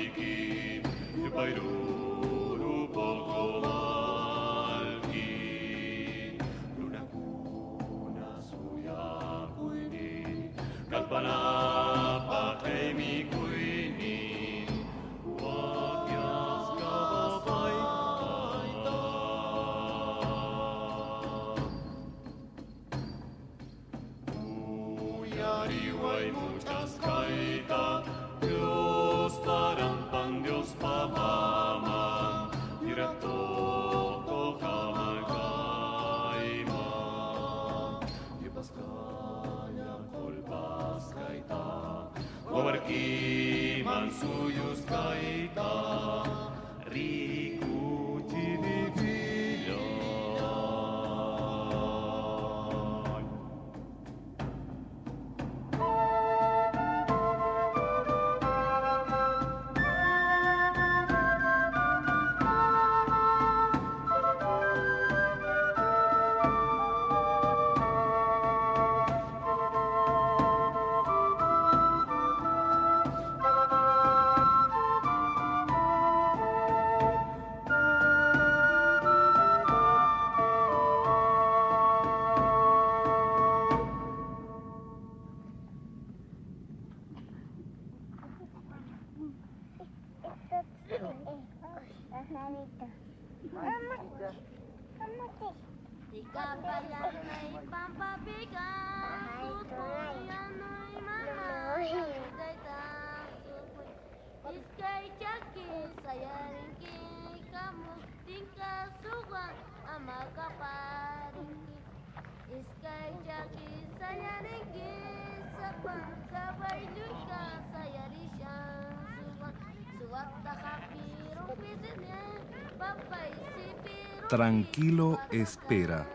Tranquilo espera,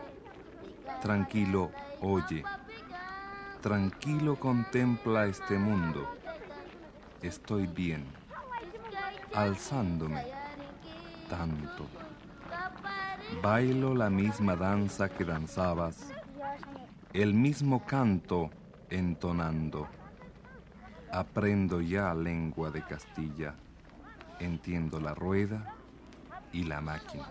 tranquilo oye, tranquilo contempla este mundo. Estoy bien, alzándome, tanto. Bailo la misma danza que danzabas, el mismo canto entonando. Aprendo ya lengua de Castilla, entiendo la rueda y la máquina.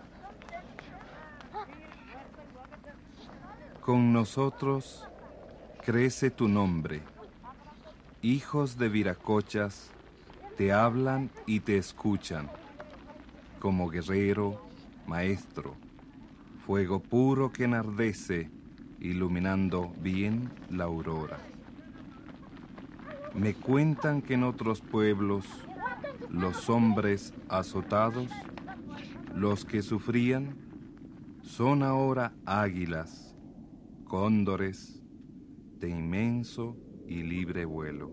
Con nosotros crece tu nombre. Hijos de viracochas te hablan y te escuchan. Como guerrero, maestro, fuego puro que enardece, iluminando bien la aurora. Me cuentan que en otros pueblos, los hombres azotados, los que sufrían, son ahora águilas, cóndores de inmenso y libre vuelo.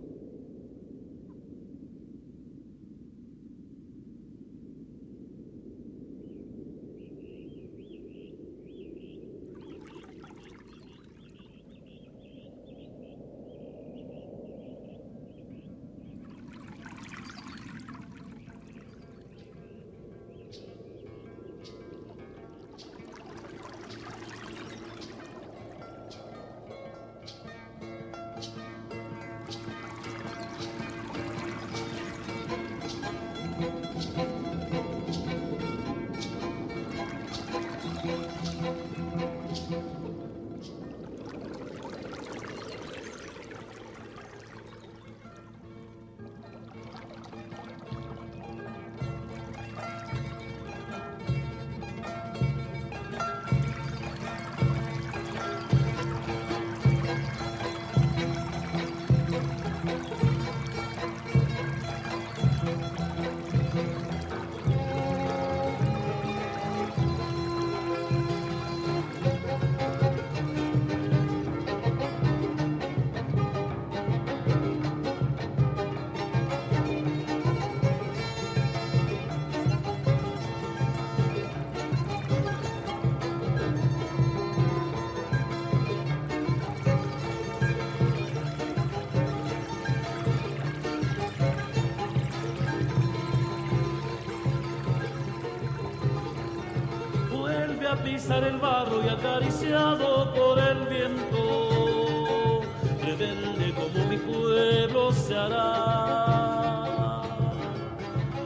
Pisar el barro y acariciado por el viento, rebelde como mi pueblo se hará.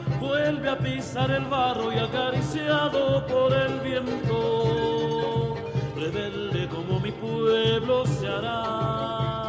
vuelve a pisar el barro y acariciado por el viento, rebelde como mi pueblo se hará.